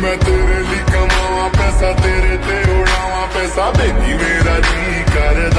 मैं तेरे लिए कमावा पैसा तेरे ते उड़ावा पैसा बेबी मेरा जी कर